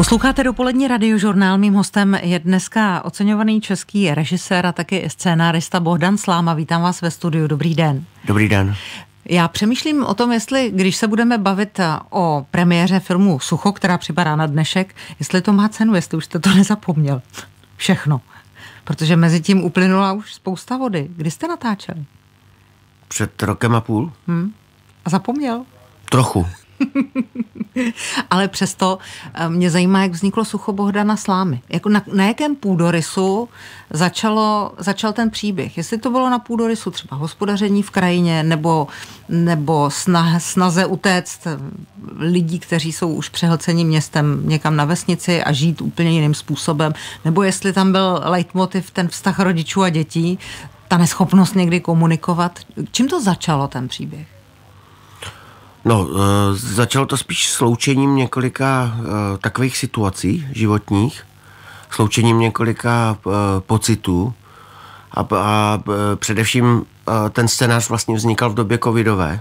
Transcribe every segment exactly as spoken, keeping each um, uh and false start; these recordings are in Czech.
Posloucháte dopolední radiožurnál. Mým hostem je dneska oceňovaný český režisér a taky scénárista Bohdan Sláma. Vítám vás ve studiu. Dobrý den. Dobrý den. Já přemýšlím o tom, jestli, když se budeme bavit o premiéře filmu Sucho, která připadá na dnešek, jestli to má cenu, jestli už jste to nezapomněl. Všechno. Protože mezi tím uplynula už spousta vody. Kdy jste natáčeli? Před rokem a půl. Hmm. A zapomněl? Trochu. Ale přesto mě zajímá, jak vzniklo Sucho Bohdana Slámy. Jako na, na jakém půdorysu začalo, začal ten příběh? Jestli to bylo na půdorysu třeba hospodaření v krajině nebo, nebo snah, snaze utéct lidí, kteří jsou už přehlceni městem někam na vesnici a žít úplně jiným způsobem, nebo jestli tam byl leitmotiv ten vztah rodičů a dětí, ta neschopnost někdy komunikovat. Čím to začalo, ten příběh? No, e, začalo to spíš sloučením několika e, takových situací životních, sloučením několika e, pocitů a, a e, především e, ten scénář vlastně vznikal v době covidové,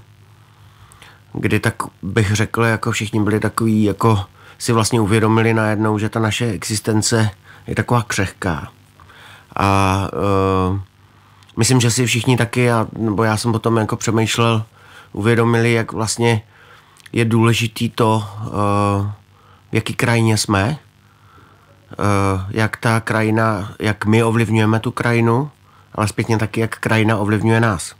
kdy tak bych řekl, jako všichni byli takový, jako si vlastně uvědomili najednou, že ta naše existence je taková křehká. A e, myslím, že si všichni taky, a, nebo já jsem potom jako přemýšlel, uvědomili, jak vlastně je důležitý to, v jaký krajině jsme, jak ta krajina, jak my ovlivňujeme tu krajinu, ale zpětně taky, jak krajina ovlivňuje nás.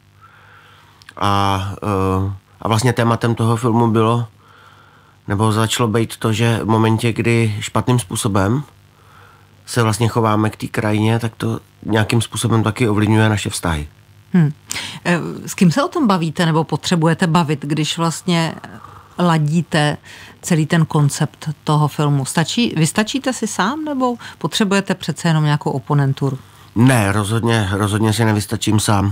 A, a vlastně tématem toho filmu bylo, nebo začalo být to, že v momentě, kdy špatným způsobem se vlastně chováme k té krajině, tak to nějakým způsobem taky ovlivňuje naše vztahy. Hmm. S kým se o tom bavíte nebo potřebujete bavit, když vlastně ladíte celý ten koncept toho filmu? Stačí, vystačíte si sám nebo potřebujete přece jenom nějakou oponenturu? Ne, rozhodně, rozhodně si nevystačím sám.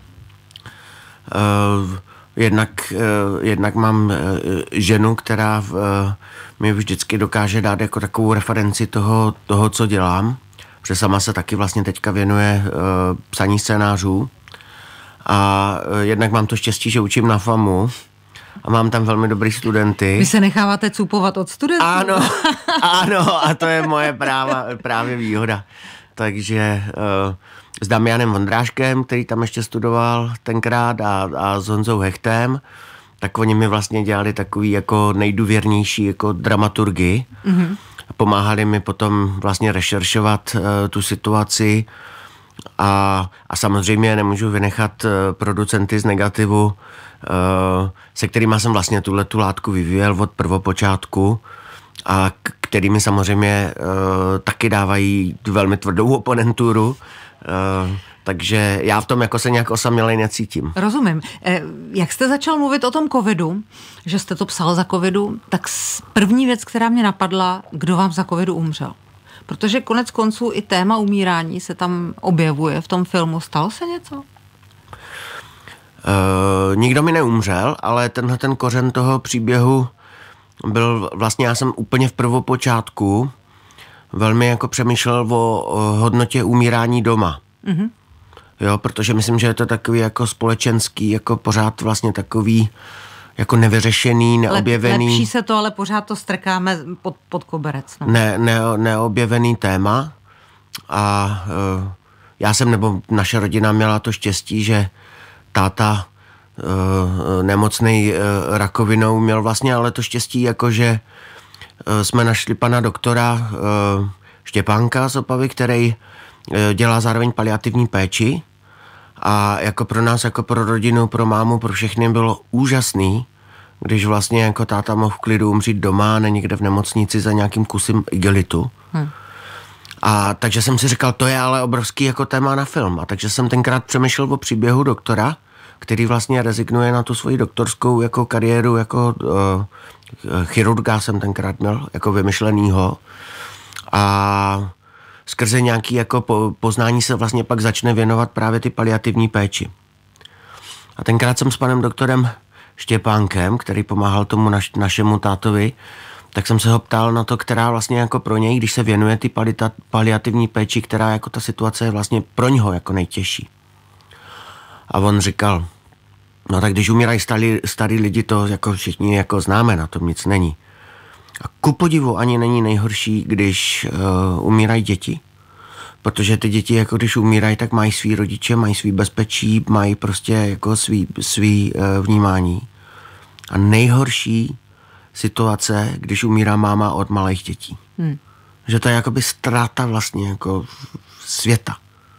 Uh, jednak, uh, jednak mám uh, ženu, která uh, mi vždycky dokáže dát jako takovou referenci toho, toho co dělám, protože sama se taky vlastně teďka věnuje uh, psaní scénářů. A jednak mám to štěstí, že učím na FAMu a mám tam velmi dobrý studenty. Vy se necháváte cupovat od studentů? Ano, ano, a to je moje práva, právě výhoda. Takže uh, s Damianem Vondráškem, který tam ještě studoval tenkrát, a, a s Honzou Hechtem, tak oni mi vlastně dělali takový jako nejdůvěrnější jako dramaturgy. Mm-hmm. Pomáhali mi potom vlastně rešeršovat uh, tu situaci. A, a samozřejmě nemůžu vynechat uh, producenty z negativu, uh, se kterými jsem vlastně tuhletu látku vyvíjel od prvopočátku a k, kterými samozřejmě uh, taky dávají velmi tvrdou oponenturu. Uh, takže já v tom jako se nějak osamělej necítím. Rozumím. Eh, jak jste začal mluvit o tom covidu, že jste to psal za covidu, tak první věc, která mě napadla, kdo vám za covidu umřel? Protože konec konců i téma umírání se tam objevuje v tom filmu. Stalo se něco? Uh, nikdo mi neumřel, ale tenhle ten kořen toho příběhu byl vlastně, já jsem úplně v prvopočátku velmi jako přemýšlel o, o hodnotě umírání doma. Mm-hmm. Jo, protože myslím, že je to takový jako společenský, jako pořád vlastně takový jako nevyřešený, neobjevený. Lepší se to, ale pořád to strkáme pod, pod koberec. No. Ne, ne, neobjevený téma. A uh, já jsem, nebo naše rodina měla to štěstí, že táta uh, nemocnej uh, rakovinou měl vlastně, ale to štěstí, jako že uh, jsme našli pana doktora uh, Štěpánka z Opavy, který uh, dělá zároveň paliativní péči. A jako pro nás, jako pro rodinu, pro mámu, pro všechny bylo úžasný, když vlastně jako táta mohl v klidu umřít doma, ne někde v nemocnici za nějakým kusem igelitu. Hmm. A takže jsem si říkal, to je ale obrovský jako téma na film. A takže jsem tenkrát přemýšlel o příběhu doktora, který vlastně rezignuje na tu svoji doktorskou jako kariéru, jako uh, chirurga jsem tenkrát měl, jako vymyšlenýho. A skrze nějaký jako po, poznání se vlastně pak začne věnovat právě ty paliativní péči. A tenkrát jsem s panem doktorem Štěpánkem, který pomáhal tomu naš, našemu tátovi, tak jsem se ho ptal na to, která vlastně jako pro něj, když se věnuje ty palita, paliativní péči, která jako ta situace je vlastně pro něho jako nejtěžší. A on říkal, no tak když umírají starý, starý lidi, to jako všichni jako známe, na tom nic není. A ku podivu ani není nejhorší, když uh, umírají děti, protože ty děti, jako když umírají, tak mají svý rodiče, mají svý bezpečí, mají prostě jako svý, svý uh, vnímání. A nejhorší situace, když umírá máma od malých dětí. Hmm. Že to je jakoby ztráta vlastně jako světa.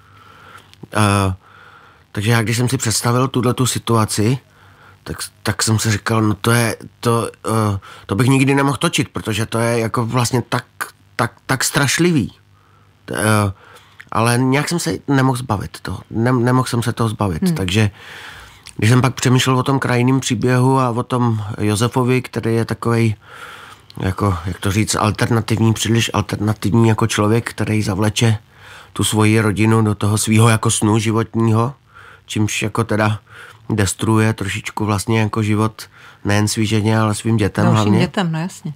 Uh, takže já, když jsem si představil tuhletu situaci, tak, tak jsem si říkal, no to je, to, uh, to bych nikdy nemohl točit, protože to je jako vlastně tak, tak, tak strašlivý. Uh, ale nějak jsem se nemohl zbavit toho. Ne, nemohl jsem se toho zbavit, hmm. takže když jsem pak přemýšlel o tom krajinném příběhu a o tom Josefovi, který je takovej, jako, jak to říct, alternativní, příliš alternativní jako člověk, který zavleče tu svoji rodinu do toho svýho jako snu životního, čímž jako teda destruuje trošičku vlastně jako život nejen svý ženě, ale svým dětem Dalším hlavně. dětem, no jasně.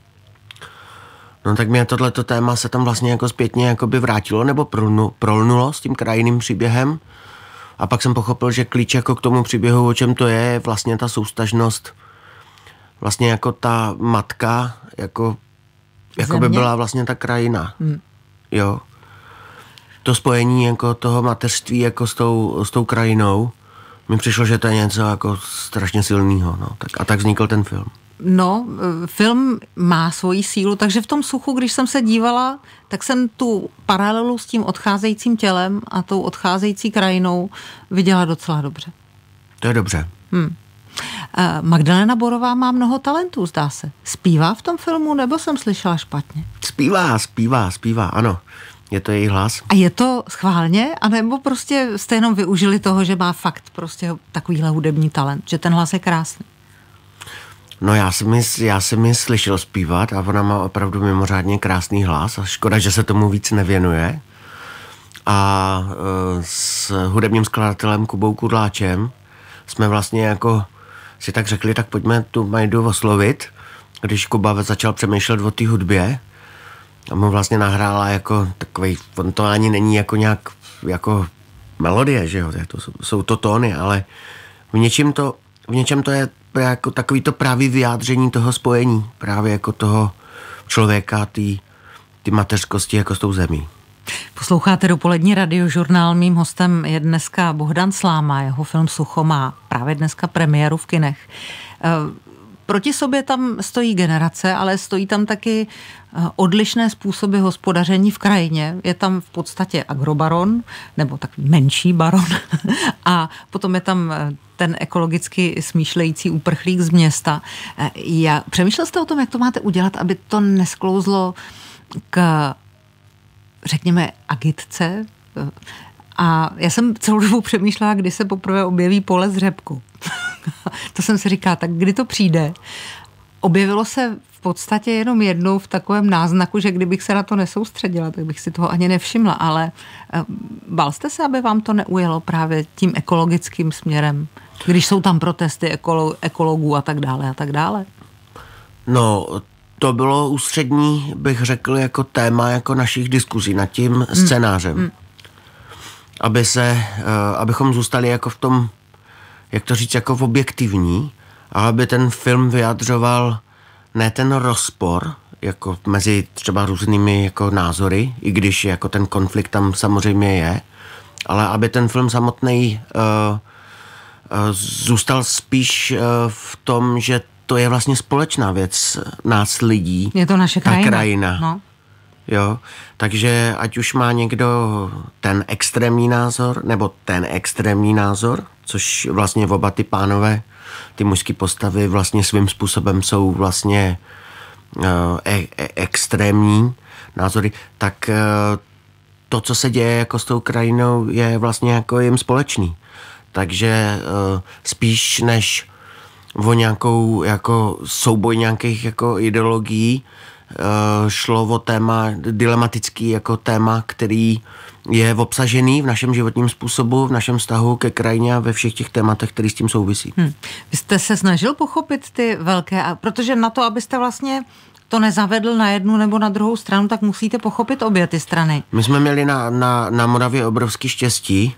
No tak mě tohleto téma se tam vlastně jako zpětně jako by vrátilo nebo prolnu, prolnulo s tím krajinným příběhem. A pak jsem pochopil, že klíč jako k tomu příběhu, o čem to je, je vlastně ta soustažnost, vlastně jako ta matka, jako, jako by byla vlastně ta krajina. Hmm. Jo. To spojení jako toho mateřství jako s tou, s tou krajinou mi přišlo, že to je něco jako strašně silného. No. Tak, a tak vznikl ten film. No, film má svoji sílu, takže v tom Suchu, když jsem se dívala, tak jsem tu paralelu s tím odcházejícím tělem a tou odcházející krajinou viděla docela dobře. To je dobře. Hmm. Magdalena Borová má mnoho talentů, zdá se. Zpívá v tom filmu, nebo jsem slyšela špatně? Zpívá, zpívá, zpívá, ano. Je to její hlas. A je to schválně, anebo prostě jste jenom využili toho, že má fakt prostě takovýhle hudební talent, že ten hlas je krásný? No já jsem, ji, já jsem ji slyšel zpívat a ona má opravdu mimořádně krásný hlas a škoda, že se tomu víc nevěnuje. A e, s hudebním skladatelem Kubou Kudláčem jsme vlastně jako si tak řekli, tak pojďme tu Majdu oslovit, když Kuba začal přemýšlet o té hudbě a mu vlastně nahrála jako takovej, on to ani není jako nějak jako melodie, že jo, to jsou, jsou to tóny, ale v něčem to, v něčem to je jako takový to právě vyjádření toho spojení, právě jako toho člověka, ty mateřskosti jako s tou zemí. Posloucháte Dopolední radiožurnál, mým hostem je dneska Bohdan Sláma, jeho film Sucho má právě dneska premiéru v kinech. Proti sobě tam stojí generace, ale stojí tam taky odlišné způsoby hospodaření v krajině. Je tam v podstatě agrobaron, nebo takový menší baron a potom je tam ten ekologicky smýšlející uprchlík z města. Já, přemýšlel jste o tom, jak to máte udělat, aby to nesklouzlo k, řekněme, agitce? A já jsem celou dobu přemýšlela, kdy se poprvé objeví pole s řepkou. To jsem si říkala, tak kdy to přijde? Objevilo se v podstatě jenom jednou v takovém náznaku, že kdybych se na to nesoustředila, tak bych si toho ani nevšimla, ale bál jste se, aby vám to neujelo právě tím ekologickým směrem, když jsou tam protesty ekolo, ekologů a tak dále a tak dále? No, to bylo ústřední, bych řekl, jako téma jako našich diskuzí nad tím scénářem. Hmm. Aby se, abychom zůstali jako v tom, jak to říct, jako v objektivní, a aby ten film vyjadřoval ne ten rozpor, jako mezi třeba různými jako názory, i když jako ten konflikt tam samozřejmě je, ale aby ten film samotný uh, uh, zůstal spíš uh, v tom, že to je vlastně společná věc nás lidí. Je to naše krajina. krajina. No. Jo, takže ať už má někdo ten extrémní názor, nebo ten extrémní názor, což vlastně oba ty pánové, ty mužské postavy vlastně svým způsobem jsou vlastně e- e- extrémní názory, tak e- to, co se děje jako s tou krajinou, je vlastně jako jim společný. Takže e- spíš než o nějakou jako souboj nějakých jako ideologií, šlo o téma, dilematický jako téma, který je obsažený v našem životním způsobu, v našem vztahu ke krajině a ve všech těch tématech, které s tím souvisí. Hmm. Vy jste se snažil pochopit ty velké, protože na to, abyste vlastně to nezavedl na jednu nebo na druhou stranu, tak musíte pochopit obě ty strany. My jsme měli na, na, na Moravě obrovský štěstí,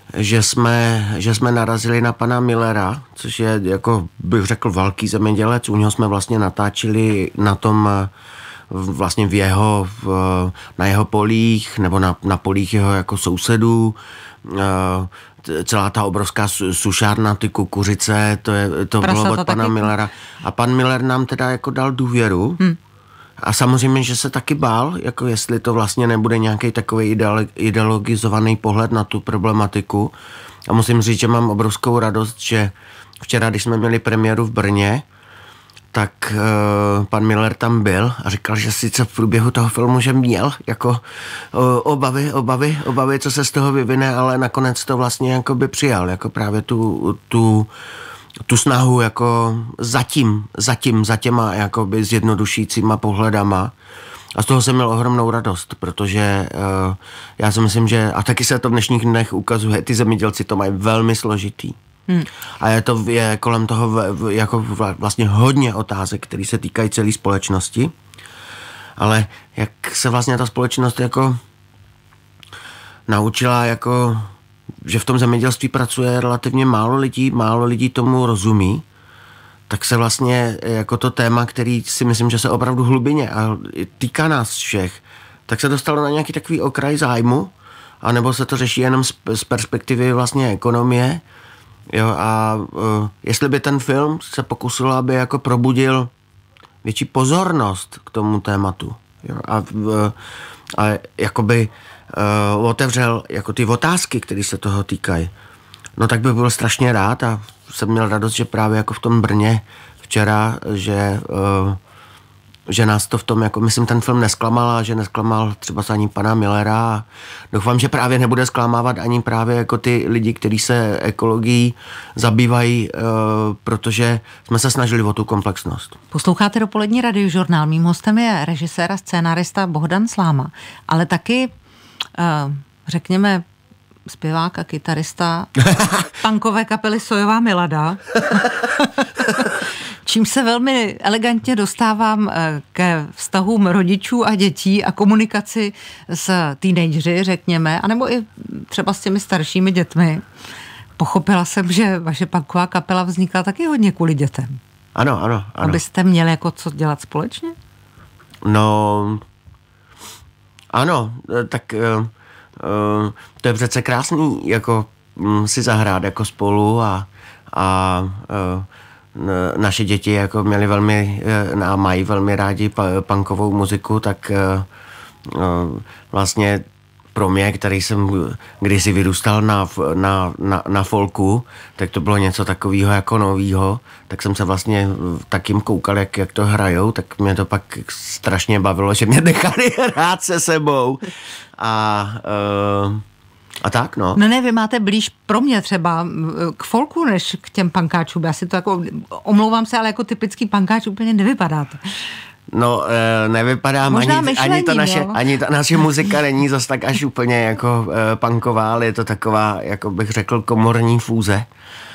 že jsme, že jsme narazili na pana Millera, což je, jako bych řekl, velký zemědělec. U něho jsme vlastně natáčeli na tom, vlastně v jeho, v, na jeho polích, nebo na, na polích jeho jako sousedů. Celá ta obrovská sušárna, ty kukuřice, to, je, to bylo od pana taky... Millera. A pan Miller nám teda jako dal důvěru. Hmm. A samozřejmě, že se taky bál, jako jestli to vlastně nebude nějaký takový ideologizovaný pohled na tu problematiku. A musím říct, že mám obrovskou radost, že včera, když jsme měli premiéru v Brně, tak uh, pan Miller tam byl a říkal, že sice v průběhu toho filmu, že měl jako uh, obavy, obavy, obavy, co se z toho vyvine, ale nakonec to vlastně jako by přijal, jako právě tu, tu, tu snahu jako zatím, zatím, za těma jakoby zjednodušícíma pohledama. A z toho jsem měl ohromnou radost, protože uh, já si myslím, že, a taky se to v dnešních dnech ukazuje, ty zemědělci to mají velmi složitý. Hmm. A je to je kolem toho v, v, jako vlastně hodně otázek, které se týkají celé společnosti. Ale jak se vlastně ta společnost jako naučila, jako, že v tom zemědělství pracuje relativně málo lidí, málo lidí tomu rozumí, tak se vlastně jako to téma, který si myslím, že se opravdu hlubině a týká nás všech, tak se dostalo na nějaký takový okraj zájmu, anebo se to řeší jenom z, z perspektivy vlastně ekonomie. Jo, a uh, jestli by ten film se pokusil, aby jako probudil větší pozornost k tomu tématu, jo, a, uh, a jakoby uh, otevřel jako ty otázky, které se toho týkají, no tak bych byl strašně rád a jsem měl radost, že právě jako v tom Brně včera, že uh, že nás to v tom, jako myslím, ten film nesklamal a že nesklamal třeba ani pana Millera a doufám, že právě nebude zklamávat ani právě jako ty lidi, kteří se ekologií zabývají, uh, protože jsme se snažili o tu komplexnost. Posloucháte Dopolední radiožurnál. Mým hostem je režisér a scénárista Bohdan Sláma, ale taky, uh, řekněme, zpěvák a kytarista punkové kapely Sojová Milada. Čím se velmi elegantně dostávám ke vztahům rodičů a dětí a komunikaci s teenagery, řekněme, anebo i třeba s těmi staršími dětmi. Pochopila jsem, že vaše punková kapela vznikla taky hodně kvůli dětem. Ano, ano, ano. Abyste měli jako co dělat společně? No, ano, tak uh, uh, to je přece krásný, jako um, si zahrát jako spolu a, a uh, naše děti jako měli velmi a mají velmi rádi punkovou muziku, tak vlastně pro mě, který jsem kdysi vyrůstal na, na, na, na folku, tak to bylo něco takového jako novýho, tak jsem se vlastně tak jim koukal, jak, jak to hrajou, tak mě to pak strašně bavilo, že mě nechali hrát se sebou a uh, A tak, no. No ne, vy máte blíž pro mě třeba k folku, než k těm pankáčům. Já si to jako, omlouvám se, ale jako typický pankáč úplně nevypadáte. No, e, nevypadám, ani, myšlení, ani, to naše, ani ta naše muzika není zas tak až úplně jako e, punková, ale je to taková, jako bych řekl, komorní fúze. E,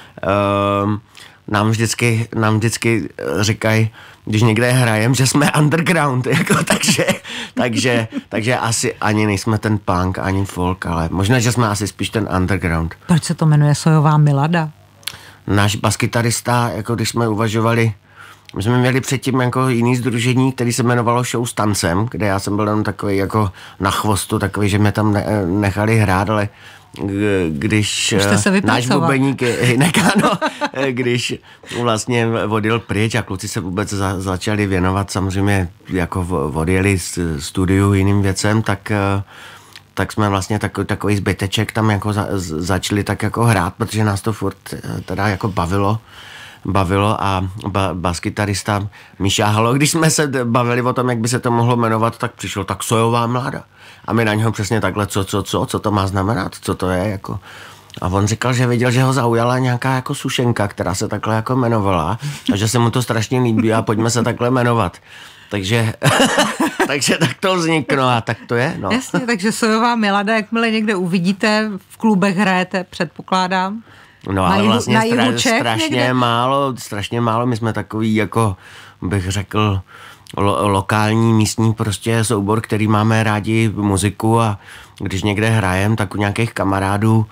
nám vždycky, nám vždycky říkají, když někde hrajem, že jsme underground, jako, takže, takže, takže asi ani nejsme ten punk, ani folk, ale možná, že jsme asi spíš ten underground. Proč se to jmenuje Sojová Milada? Náš baskytarista, jako když jsme uvažovali, my jsme měli předtím jako jiný sdružení, který se jmenovalo Show s tancem, kde já jsem byl jenom takový jako na chvostu, takový, že mě tam ne, nechali hrát, ale když náš bubeník Hinek, ano, když vlastně odjel pryč a kluci se vůbec za, začali věnovat, samozřejmě jako odjeli z studiu jiným věcem, tak, tak jsme vlastně takový, takový zbyteček tam jako za, začali tak jako hrát, protože nás to furt teda jako bavilo. bavilo a ba, baskytarista Míša Halo, když jsme se bavili o tom, jak by se to mohlo jmenovat, tak přišlo tak Sojová Mlada. A my na něho přesně takhle, co, co, co, co to má znamenat, co to je, jako. A on říkal, že viděl, že ho zaujala nějaká jako sušenka, která se takhle jako jmenovala a že se mu to strašně líbí a pojďme se takhle jmenovat. Takže, takže tak to vzniklo a tak to je, no. Jasně, takže Sojová Milada, jakmile někde uvidíte, v klubech hrajete, předpokládám. No ale vlastně stra, strašně někde? málo, strašně málo, my jsme takový jako, bych řekl, lo, lokální místní prostě soubor, který máme rádi muziku a když někde hrajem, tak u nějakých kamarádů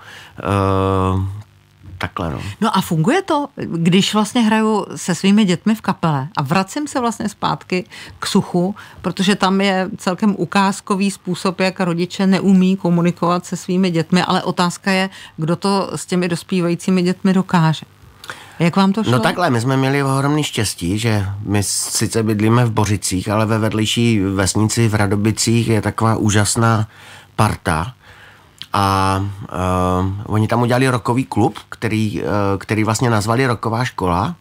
uh, takhle, no. No a funguje to, když vlastně hraju se svými dětmi v kapele a vracím se vlastně zpátky k suchu, protože tam je celkem ukázkový způsob, jak rodiče neumí komunikovat se svými dětmi, ale otázka je, kdo to s těmi dospívajícími dětmi dokáže. Jak vám to šlo? No takhle, my jsme měli ohromný štěstí, že my sice bydlíme v Bořicích, ale ve vedlejší vesnici v Radobicích je taková úžasná parta. A uh, oni tam udělali rockový klub, který, uh, který vlastně nazvali Rocková škola.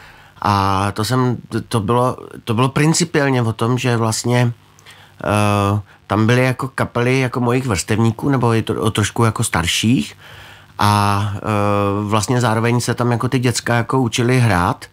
A to, jsem, to, bylo, to bylo principiálně o tom, že vlastně uh, tam byly jako kapely jako mojich vrstevníků, nebo je to o trošku jako starších. A uh, vlastně zároveň se tam jako ty děcka jako učili hrát.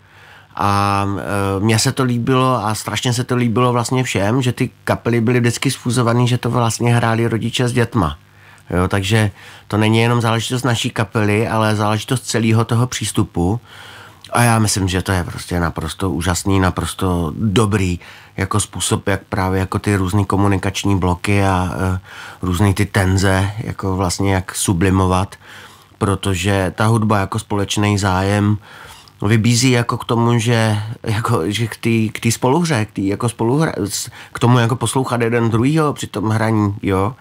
A uh, mně se to líbilo a strašně se to líbilo vlastně všem, že ty kapely byly vždycky sfúzovaný, že to vlastně hráli rodiče s dětma. Jo, takže to není jenom záležitost naší kapely, ale záležitost celého toho přístupu. A já myslím, že to je prostě naprosto úžasný, naprosto dobrý jako způsob, jak právě jako ty různý komunikační bloky a uh, různý ty tenze, jako vlastně jak sublimovat, protože ta hudba jako společný zájem vybízí jako k tomu, že, jako, že k té k té spoluhře, k, tý jako spoluhra, k tomu jako poslouchat jeden druhýho při tom hraní, jo,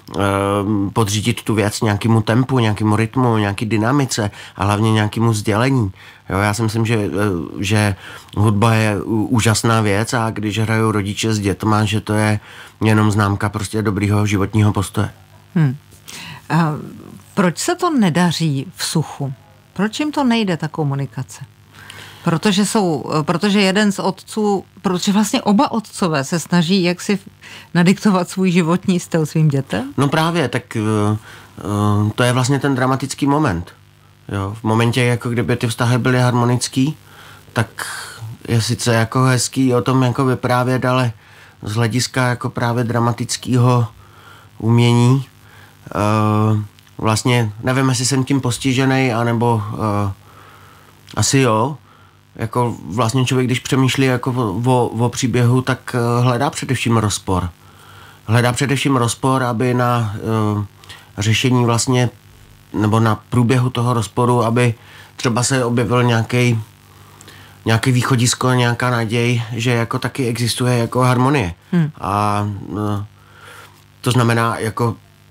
e, podřídit tu věc nějakému tempu, nějakému rytmu, nějaký dynamice a hlavně nějakému sdělení. Jo, já si myslím, že, že hudba je úžasná věc a když hrajou rodiče s dětma, že to je jenom známka prostě dobrýho životního postoje. Hmm. A proč se to nedaří v suchu? Proč jim to nejde, ta komunikace? Protože jsou, protože jeden z otců, protože vlastně oba otcové se snaží jaksi nadiktovat svůj životní styl svým dětem? No právě, tak uh, uh, to je vlastně ten dramatický moment. Jo, v momentě, jako kdyby ty vztahy byly harmonický, tak je sice jako hezký o tom jako vyprávět, ale z hlediska jako právě dramatického umění uh, vlastně nevím, jestli jsem tím postižený, anebo uh, asi jo. Jako vlastně člověk, když přemýšlí jako o, o příběhu, tak uh, hledá především rozpor. Hledá především rozpor, aby na uh, řešení vlastně, nebo na průběhu toho rozporu, aby třeba se objevil nějaký nějaký východisko, nějaká naděj, že jako taky existuje jako harmonie. Hmm. A uh, to znamená jako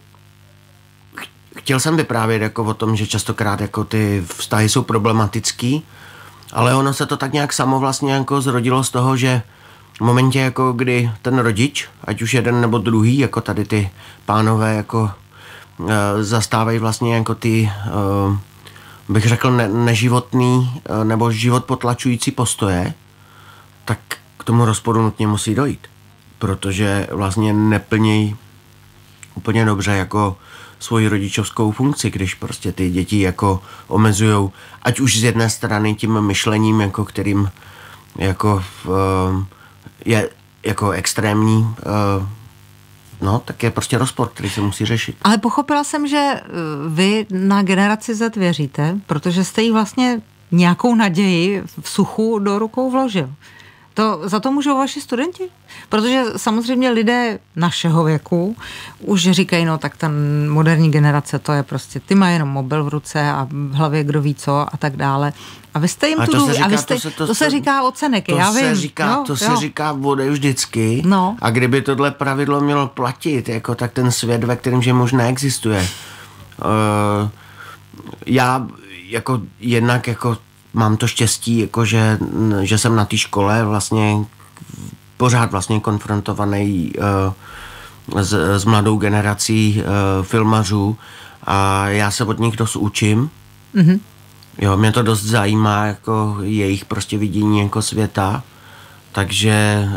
chtěl jsem vyprávět jako o tom, že častokrát jako ty vztahy jsou problematický, ale ono se to tak nějak samo vlastně jako zrodilo z toho, že v momentě jako kdy ten rodič, ať už jeden nebo druhý, jako tady ty pánové jako e, zastávají vlastně jako ty, e, bych řekl, ne, neživotný e, nebo život potlačující postoje, tak k tomu rozporu nutně musí dojít, protože vlastně neplnějí úplně dobře jako svoji rodičovskou funkci, když prostě ty děti jako omezujou, ať už z jedné strany tím myšlením, jako kterým jako uh, je jako extrémní, uh, no, tak je prostě rozpor, který se musí řešit. Ale pochopila jsem, že vy na generaci Z věříte, protože jste jí vlastně nějakou naději v suchu do rukou vložil. To, za to můžou vaši studenti? Protože samozřejmě lidé našeho věku už říkají, no tak ta moderní generace, to je prostě, ty má jenom mobil v ruce a v hlavě kdo ví co a tak dále. A vy jste jim tu důvěru, a vy jste, to, se, to, to se říká od Seneky, to já se vím. Říká, jo, to jo. se říká vode vždycky no. A kdyby tohle pravidlo mělo platit, jako tak ten svět, ve kterém že možná existuje. Uh, já jako jednak jako mám to štěstí, jako že, že jsem na té škole vlastně pořád vlastně konfrontovaný uh, s, s mladou generací uh, filmařů a já se od nich dost učím. Mm-hmm. Jo, mě to dost zajímá, jako jejich prostě vidění jako světa, takže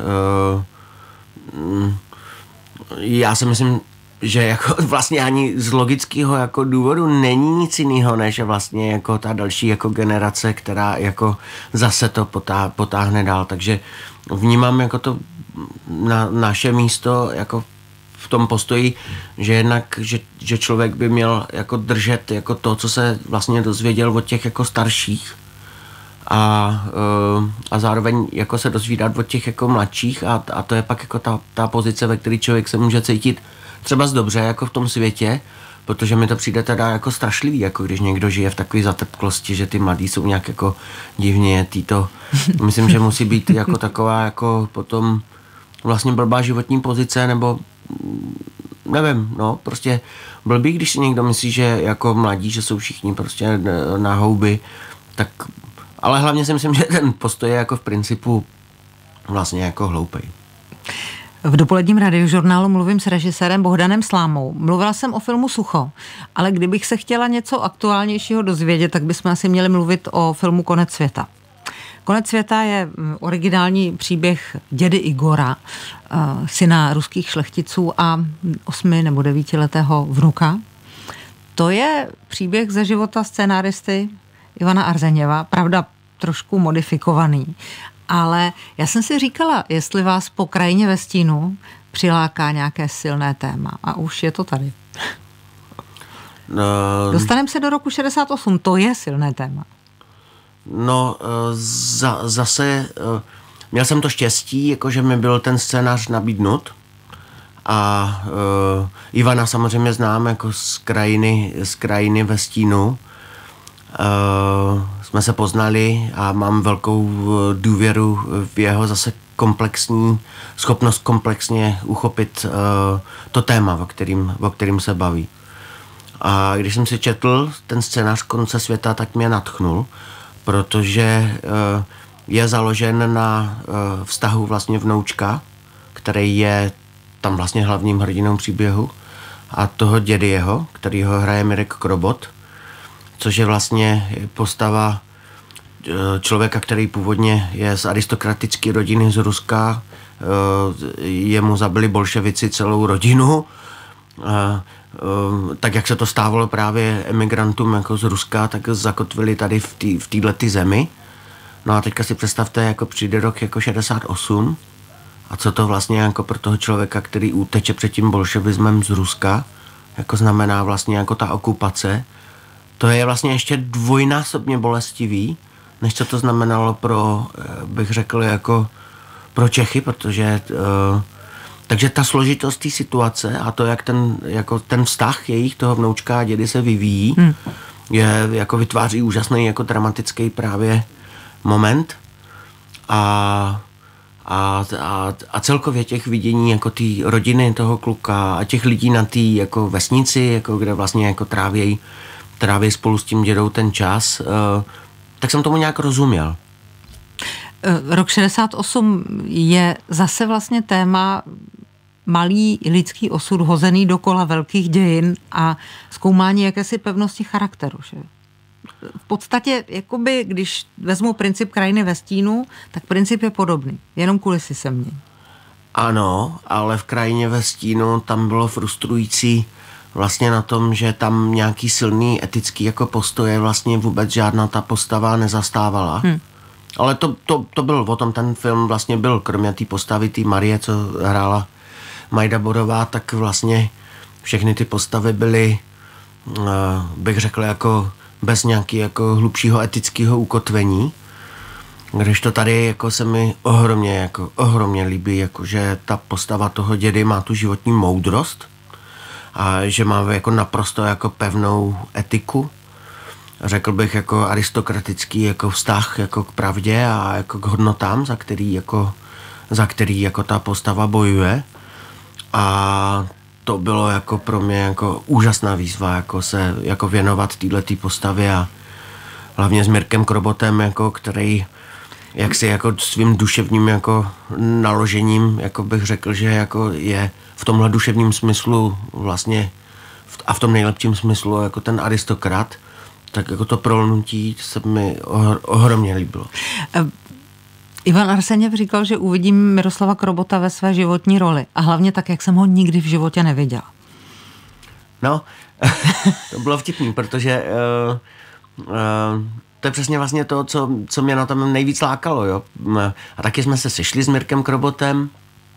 uh, já si myslím, že jako vlastně ani z logického jako důvodu není nic jiného, než vlastně jako ta další jako generace, která jako zase to potá, potáhne dál, takže vnímám jako to na naše místo jako v tom postoji, že jednak, že, že člověk by měl jako držet jako to, co se vlastně dozvěděl od těch jako starších a, uh, a zároveň jako se dozvídat od těch jako mladších a, a to je pak jako ta, ta pozice, ve které člověk se může cítit třeba dobře jako v tom světě, protože mi to přijde teda jako strašlivý, jako když někdo žije v takové zatrpklosti, že ty mladí jsou nějak jako divně týto. Myslím, že musí být jako taková jako potom vlastně blbá životní pozice, nebo nevím, no, prostě blbý, když si někdo myslí, že jako mladí, že jsou všichni prostě na houby, tak, ale hlavně si myslím, že ten postoj je jako v principu vlastně jako hloupej. V dopoledním radiožurnálu mluvím s režisérem Bohdanem Slámou. Mluvila jsem o filmu Sucho, ale kdybych se chtěla něco aktuálnějšího dozvědět, tak bychom asi měli mluvit o filmu Konec světa. Konec světa je originální příběh dědy Igora, syna ruských šlechticů a osmi nebo devítiletého vnuka. To je příběh ze života scénáristy Ivana Arzeněva, pravda trošku modifikovaný. Ale já jsem si říkala, jestli vás po Krajině ve stínu přiláká nějaké silné téma. A už je to tady. No, dostaneme se do roku šedesát osm, to je silné téma. No, za, zase měl jsem to štěstí, jakože mi byl ten scénář nabídnut a uh, Ivana samozřejmě znám jako z Krajiny, z Krajiny ve stínu. Uh, jsme se poznali a mám velkou důvěru v jeho zase komplexní schopnost komplexně uchopit uh, to téma, o kterým, o kterým se baví. A když jsem si četl ten scénář Konce světa, tak mě nadchnul, protože uh, je založen na uh, vztahu vlastně vnoučka, který je tam vlastně hlavním hrdinou příběhu, a toho dědy jeho, který ho hraje Mirek Krobot, což je vlastně postava člověka, který původně je z aristokratické rodiny z Ruska. Jemu zabili bolševici celou rodinu. Tak jak se to stávalo právě emigrantům jako z Ruska, tak zakotvili tady v, tý, v této zemi. No a teďka si představte, jako přijde rok jako šedesát osm a co to vlastně jako pro toho člověka, který uteče před tím bolševismem z Ruska, jako znamená vlastně jako ta okupace. To je vlastně ještě dvojnásobně bolestivý, než co to znamenalo pro, bych řekl, jako pro Čechy, protože uh, takže ta složitost té situace a to, jak ten, jako ten vztah jejich, toho vnoučka a dědy se vyvíjí, hmm. je, jako vytváří úžasný jako dramatický právě moment a, a, a, a celkově těch vidění jako té rodiny toho kluka a těch lidí na té jako vesnici, jako kde vlastně jako trávějí tráví spolu s tím dědou ten čas, tak jsem tomu nějak rozuměl. Rok šedesát osm je zase vlastně téma malý lidský osud hozený do kola velkých dějin a zkoumání jakési pevnosti charakteru. Že? V podstatě, jakoby, když vezmu princip Krajiny ve stínu, tak princip je podobný, jenom kulisy se mění. Ano, ale v Krajině ve stínu tam bylo frustrující vlastně na tom, že tam nějaký silný etický jako postoje vlastně vůbec žádná ta postava nezastávala. Hmm. Ale to, to, to byl o tom, ten film vlastně byl, kromě té postavy, té Marie, co hrála Majda Borová, tak vlastně všechny ty postavy byly, uh, bych řekl, jako bez nějaký jako hlubšího etického ukotvení. Když to tady jako se mi ohromně, jako ohromně líbí, jako že ta postava toho dědy má tu životní moudrost, a že má jako naprosto jako pevnou etiku. Řekl bych jako aristokratický jako vztah jako k pravdě a jako k hodnotám, za který jako, za který jako ta postava bojuje. A to bylo jako pro mě jako úžasná výzva jako se jako věnovat této postavě a hlavně s Mirkem Krobotem, jako který jak si jako svým duševním jako naložením, jako bych řekl, že jako je v tomhle duševním smyslu vlastně a v tom nejlepším smyslu jako ten aristokrat, tak jako to prolnutí se mi ohr- ohromně líbilo. Ivan Arseněv říkal, že uvidím Miroslava Krobota ve své životní roli a hlavně tak, jak jsem ho nikdy v životě neviděl. No, to bylo vtipný, protože uh, uh, to je přesně vlastně to, co, co mě na tom nejvíc lákalo, jo. A taky jsme se sešli s Mirkem Krobotem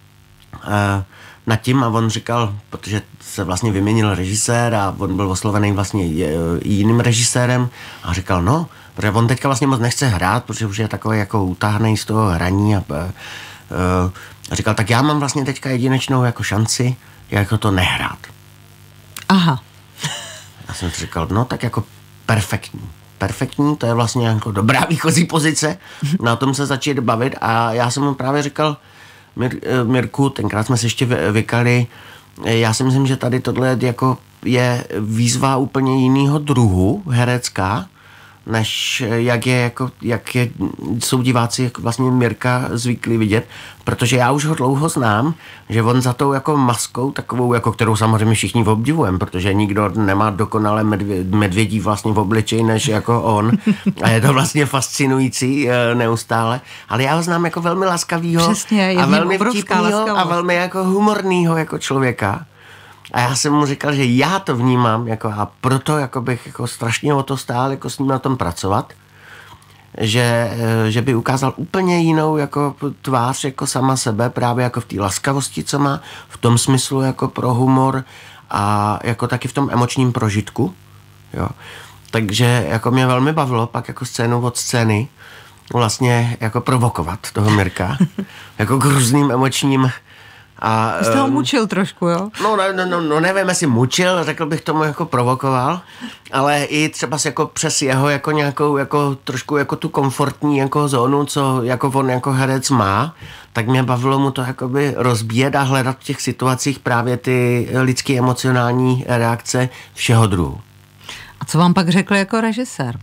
nad tím a on říkal, protože se vlastně vyměnil režisér a on byl oslovený vlastně jiným režisérem a říkal, no, protože on teďka vlastně moc nechce hrát, protože už je takový jako utáhnej z toho hraní a, a říkal, tak já mám vlastně teďka jedinečnou jako šanci, jako to nehrát. Aha. Já jsem si říkal, no tak jako perfektní. Perfektní, to je vlastně jako dobrá výchozí pozice, na tom se začít bavit a já jsem mu právě říkal, Mir, Mirku, tenkrát jsme se ještě vykali, já si myslím, že tady tohle jako je výzva úplně jiného druhu herecká, než jak je, jako, jak je, jsou diváci jako vlastně Mirka zvyklí vidět, protože já už ho dlouho znám, že on za tou jako maskou takovou, jako kterou samozřejmě všichni obdivujeme, protože nikdo nemá dokonale medvě, medvědí vlastně v obličeji než jako on a je to vlastně fascinující neustále, ale já ho znám jako velmi laskavýho Přesně, a velmi vtipnýho a velmi jako humornýho jako člověka. A já jsem mu říkal, že já to vnímám jako, a proto jako bych jako strašně o to stál jako s ním na tom pracovat, že, že by ukázal úplně jinou jako tvář jako sama sebe, právě jako v té laskavosti, co má, v tom smyslu jako pro humor a jako taky v tom emočním prožitku. Jo. Takže jako mě velmi bavilo pak jako scénu od scény vlastně jako provokovat toho Mirka jako k různým emočním. A, jste ho mučil trošku, jo? No, no, no, no nevím, jestli mučil, řekl bych tomu jako provokoval, ale i třeba jako přes jeho jako nějakou, jako trošku jako tu komfortní jako zónu, co jako on jako herec má, tak mě bavilo mu to jakoby rozbíjet a hledat v těch situacích právě ty lidské emocionální reakce všeho druhu. A co vám pak řekl jako režisér?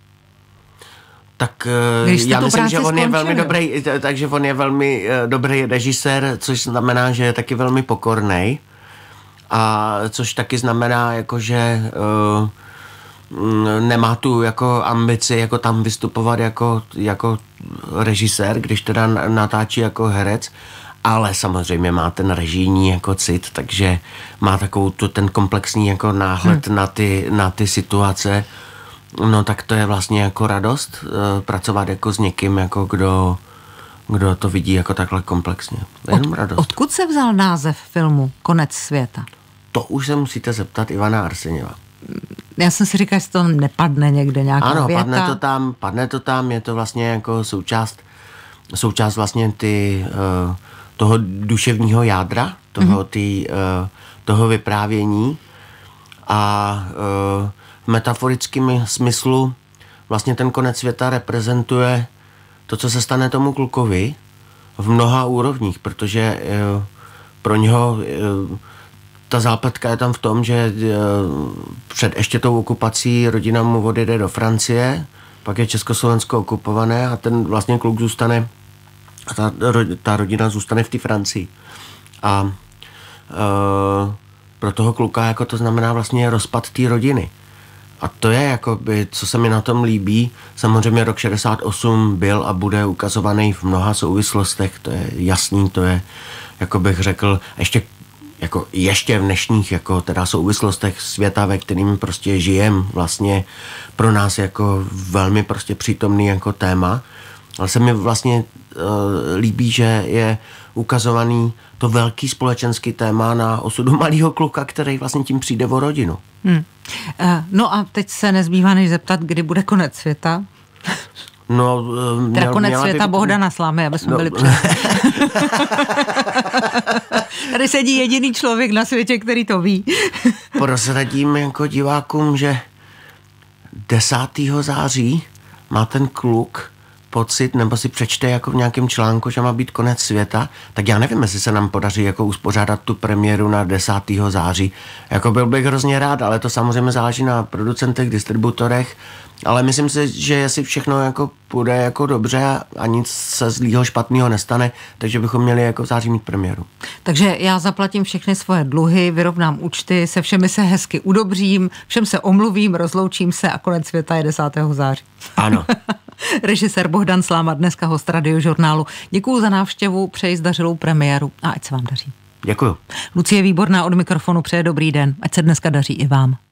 Tak já myslím, že on skončil, je velmi dobrý, takže on je velmi dobrý režisér, což znamená, že je taky velmi pokornej. A což taky znamená, jako, že uh, nemá tu jako ambici jako tam vystupovat jako, jako režisér, když teda natáčí jako herec, ale samozřejmě má ten režijní jako cit, takže má takovou tu, ten komplexní jako náhled hmm. na, ty, na ty situace. No tak to je vlastně jako radost uh, pracovat jako s někým, jako kdo, kdo to vidí jako takhle komplexně. Jenom Od, radost. Odkud se vzal název filmu Konec světa? To už se musíte zeptat Ivana Arseněva. Já jsem si říkal, že to nepadne někde nějaká ano, věta. padne to tam, padne to tam, je to vlastně jako součást, součást vlastně ty, uh, toho duševního jádra, toho, mm-hmm. ty, uh, toho vyprávění a uh, v metaforickém smyslu vlastně ten konec světa reprezentuje to, co se stane tomu klukovi v mnoha úrovních, protože e, pro něho e, ta zápletka je tam v tom, že e, před ještě tou okupací rodina mu odjede do Francie, pak je Československo okupované a ten vlastně kluk zůstane, a ta, ta rodina zůstane v té Francii. A e, pro toho kluka jako to znamená vlastně rozpad té rodiny. A to je jakoby, co se mi na tom líbí. Samozřejmě rok šedesát osm byl a bude ukazovaný v mnoha souvislostech, to je jasný, to je, jako bych řekl, ještě, jako ještě v dnešních jako teda souvislostech světa, ve kterým prostě žijem, vlastně pro nás jako velmi prostě přítomný jako téma. Ale se mi vlastně uh, líbí, že je ukazovaný to velký společenský téma na osudu malého kluka, který vlastně tím přijde o rodinu. Hmm. Uh, no a teď se nezbývá než zeptat, kdy bude konec světa. No, uh, teda měl, konec světa by... Bohdana Slámy, aby jsme no. byli před. Tady sedí jediný člověk na světě, který to ví. Prozradím jako divákům, že desátého září má ten kluk pocit, nebo si přečte jako v nějakém článku, že má být konec světa, tak já nevím, jestli se nám podaří jako uspořádat tu premiéru na desátého září. Jako byl bych hrozně rád, ale to samozřejmě záleží na producentech, distributorech, ale myslím si, že jestli všechno jako půjde jako dobře a nic se zlýho špatného nestane, takže bychom měli jako v září mít premiéru. Takže já zaplatím všechny svoje dluhy, vyrovnám účty, se všemi se hezky udobřím, všem se omluvím, rozloučím se a konec světa je desátého září. Ano. Režisér Bohdan Sláma, dneska host Radiožurnálu. Děkuju za návštěvu, přeji zdařilou premiéru a ať se vám daří. Děkuju. Lucie Výborná od mikrofonu přeje dobrý den, ať se dneska daří i vám.